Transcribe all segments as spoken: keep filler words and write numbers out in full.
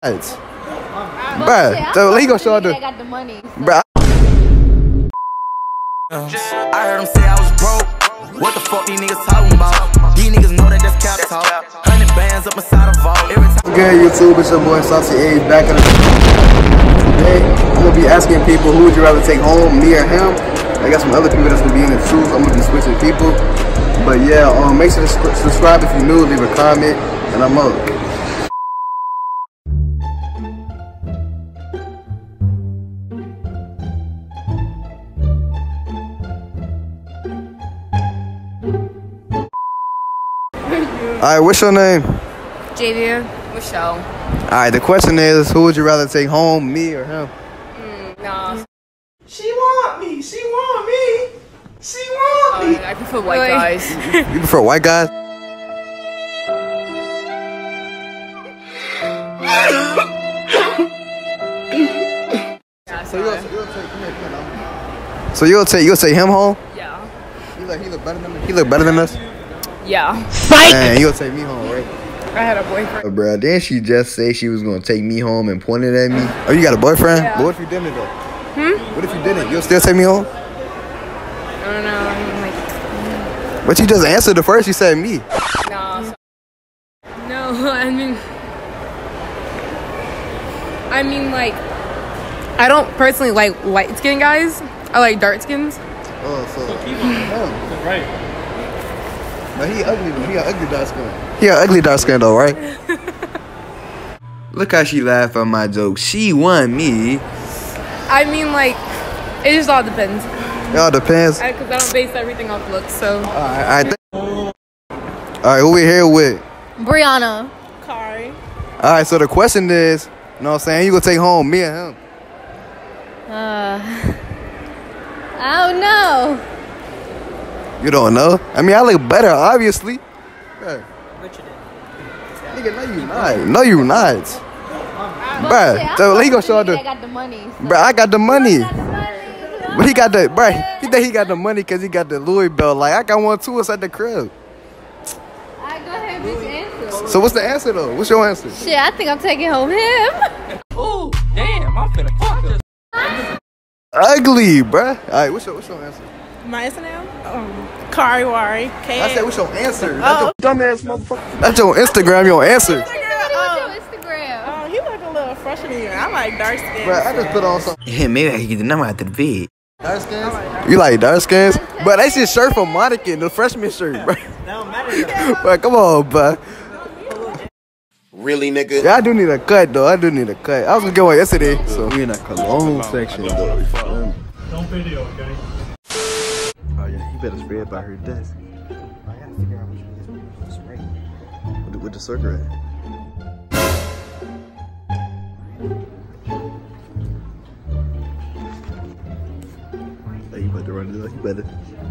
Bruh, so he gonna show the. I got the money. So. Bruh. I heard him say I was broke. What the fuck these niggas talking about? These niggas know that that's cap talk. Hundred bands up inside a vault. Every time. Good YouTube, it's your boy Saucy A back in the. Today, I'm gonna be asking people who would you rather take home, me or him. I got some other people that's gonna be in the truth. I'm gonna be switching people. But yeah, um, make sure to subscribe if you're new, leave a comment, and I'm up. Alright, what's your name? Javia. Michelle. Alright, the question is, who would you rather take home, me or him? Mm, nah. She want me. She want me. She want me. Uh, I prefer white really? guys. You prefer white guys? So you'll, you'll take him. So you'll take you'll take him home? Yeah. He look he look better than he look better than us? Yeah. Fight! Man, you'll take me home, right? I had a boyfriend. Oh, bro, didn't she just say she was gonna take me home and pointed at me? Oh, you got a boyfriend? Yeah. But what if you didn't though? Hmm? What if you didn't? You'll still take me home? I don't know. I mean, like. But you just answered the first. You said me. Nah. No, I mean. I mean, like. I don't personally like light skinned guys. I like dark skins. Oh, so. Oh. Right. But he ugly though. He got ugly dark skin. He got ugly dark skin though, right? Look how she laughed at my joke. She want me. I mean, like, it just all depends. It all depends. Because I, I don't base everything off looks, so. Alright, alright. Alright, who we here with? Brianna. Kari. Alright, so the question is, you know what I'm saying? You gonna take home me and him? Uh. I don't know. You don't know? I mean, I look better, obviously. Bruh. Nigga, no you not. No you not. Bruh, so he gonna show the. I got the money. So. Bruh, I got the money. But he got the, bruh, he think he got the money because he got the Louis belt. Like, I got one too, it's at the crib. Alright, go ahead, bitch, answer. So what's the answer though? What's your answer? Shit, I think I'm taking home him. Ooh, damn, I'm finna fuck this. Ugly, bruh. Alright, what's your, what's your answer? My answer now? Um, Kari Wari. K I said, what's your answer? Oh. That's your dumbass motherfucker. That's your Instagram, your answer. What's your Instagram? Oh, he look a little fresher than you. I like dark skin. Bruh, I just put on something. Yeah, maybe I can get the number out the bed. Dark skins? Like you like dark skins? But that's your shirt from Monica, the freshman shirt, bro. Don't matter. But come on, bro. Really, nigga? Yeah, I do need a cut, though. I do need a cut. I was gonna get one yesterday, so we in a cologne section, though. Don't video, okay? Oh, yeah, you better spray it by her desk. I gotta figure out which is spray. With the, with the circle at. Hey, you better run it up. You better.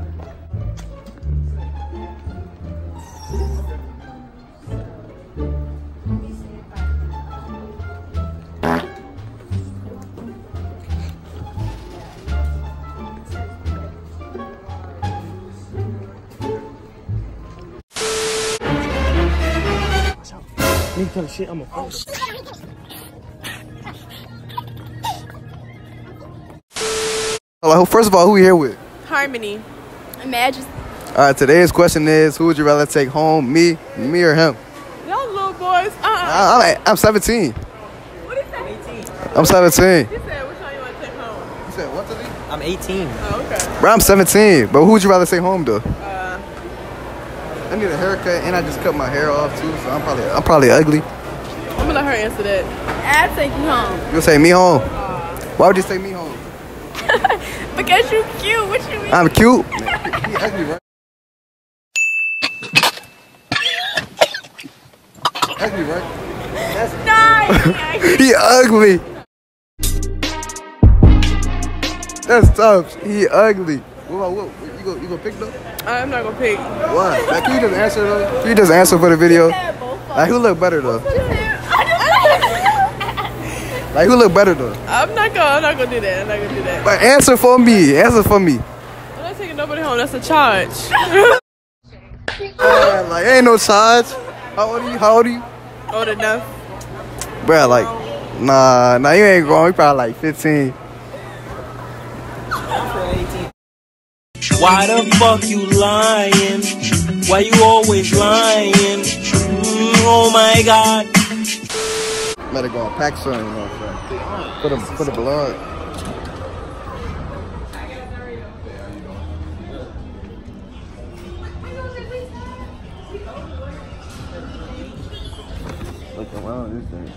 You tell shit, I'm a fuck. Hello, first of all, who we here with? Harmony. Imagine. Alright, today's question is, who would you rather take home, me, me or him? Y'all little boys. Uh-uh. I, I'm, I'm seventeen. What is that? eighteen. I'm seventeen. He said, which one you want to take home? You said what to me? I'm eighteen. Oh, okay. Bro, I'm seventeen, but who would you rather take home, though? Uh, I need a haircut, and I just cut my hair off, too, so I'm probably, I'm probably ugly. I'm going to let her answer that. I'll take you home. You'll take me home? Why would you take me home? Because you cute. What you mean? I'm cute. He ugly, right? Ugly, right? That's nice. he ugly. That's tough. He ugly. What, what, what, you go, you go pick though? I'm not going to pick. Why? Like, can you just answer though? Can you just answer for the video? Like, who look better though? Like, who look better though? I'm not gonna. I'm not gonna do that. I'm not gonna do that. But answer for me. Answer for me. I'm not taking nobody home. That's a charge. Uh, like, ain't no charge. How old are you? How old are you? Old enough. Bruh, like, Nah, nah, you ain't grown. You probably like fifteen. Why the fuck you lying? Why you always lying? Mm, oh my God. Better go and pack something, you know what I'm saying? For the, for the blood. Look around this thing.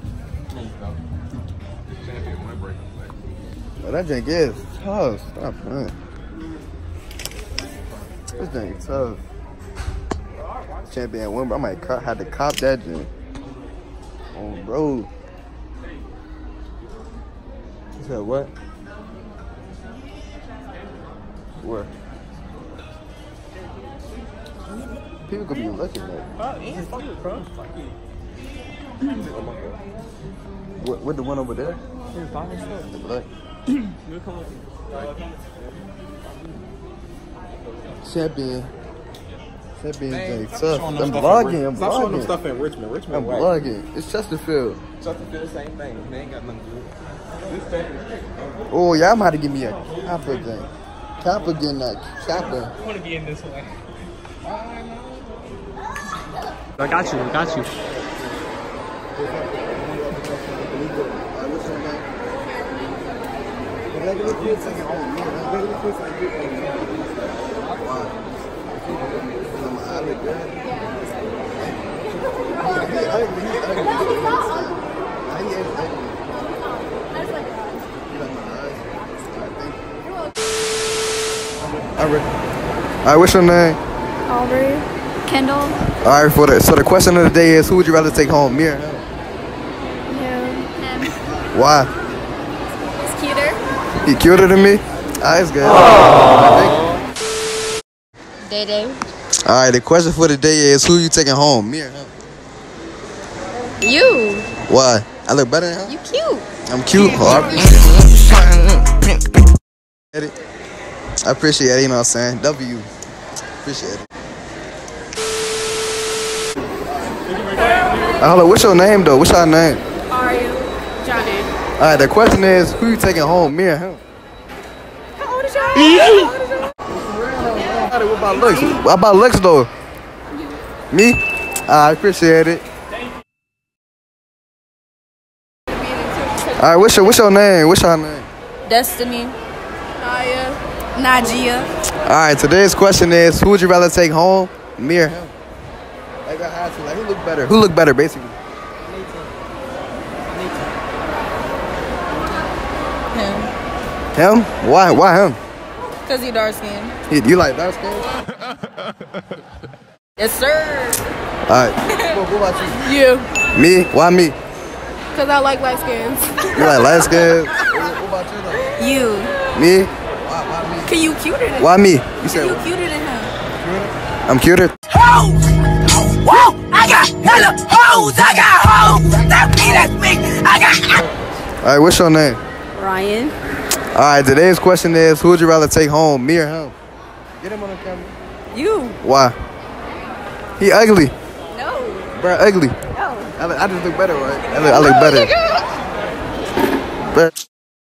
Oh, that drink is tough. Stop playing. This thing is tough. Champion Wimber. I might cop, had to cop that drink. Oh, bro. You said what? Where? People could be looking at what, what the one over there? The black. Champion. Champion thing tough. I'm vlogging. I'm Stop showing them vlogging. stuff in Richmond. Richmond I'm whack. vlogging. It's Chesterfield. Chesterfield, same thing. They ain't got nothing to do. This thing. Oh, y'all might have to give me a Kappa thing. Kappa getting that Kappa. I want to be in this way. I got you. I got you. Alright, what's your name? Aubrey. Kendall. Alright, for the so the question of the day is, who would you rather take home, me or him? Him. Him. Why? He's cuter. He cuter than me? Alright, it's good. Day Day. Alright, the question for the day is, who you taking home, me or him? You. Why? I look better than him? You cute. I'm cute. Oh, I appreciate it. I appreciate it, you know what I'm saying? W. Appreciate it. Uh, hello, what's your name though? What's your name? Are you? Johnny. Alright, the question is, who you taking home, me or him? How old is y'all? What about looks? What about looks though? Me? I appreciate it. Alright, what's your what's your name? What's your name? Destiny. Naya. Najia. Alright, today's question is, who would you rather take home, me or him? Like I had to, like, who look better? Who look better, basically? Him. Him? Why? Why him? Cause he dark skinned. He, you like dark skin? Yes, sir. Alright. what, what about you? You. Me? Why me? Because I like light skins. You like light skin? What, what about you though? You. Me? Why, why me? Cause you cuter than him. Why me? You said You cuter than him. I'm cuter. Whoa! I got hella hoes! I got hoes! That's me, that's me! I got... Alright, what's your name? Ryan. Alright, today's question is, who would you rather take home, me or him? Get him on the camera. You. Why? He ugly. No. Bruh, ugly. No. I, look, I just look better, right? I look, I look better. Bruh.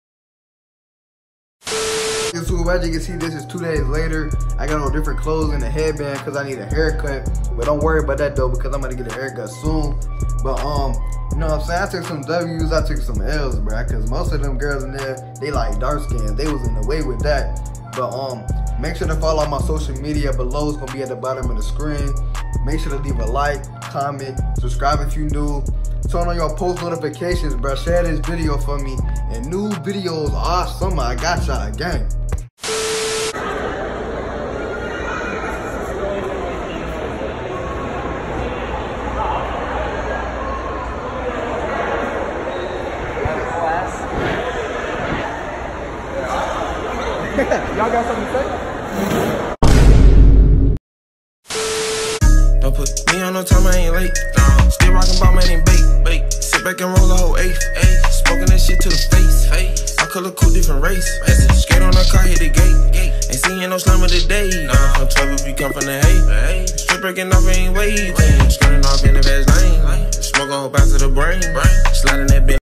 So as you can see, this is two days later. I got on different clothes and a headband because I need a haircut. But don't worry about that though, because I'm gonna get a haircut soon. But um, you know what I'm saying? I took some W's, I took some L's, bro. Because most of them girls in there, they like dark skins. They was in the way with that. But um, make sure to follow my social media below. It's gonna be at the bottom of the screen. Make sure to leave a like, comment, subscribe if you new. Turn on your post notifications, bro. Share this video for me. And new videos all summer. I got y'all again. Y'all got something to say? Don't put me on no time, I ain't late. Still rockin' ball, man, ain't bait. bait. Sit back and roll a whole eighth. eighth. Smoking that shit to the face. face. I color cool, different race. Skate on the car, hit the gate. gate. Ain't seeing no slam of the day. Nah, from twelve if we come from the hay. Strip breaking off, ain't waiting. Skirting off in the fast lane. Smoke a whole bounce to the brain. Sliding that bitch.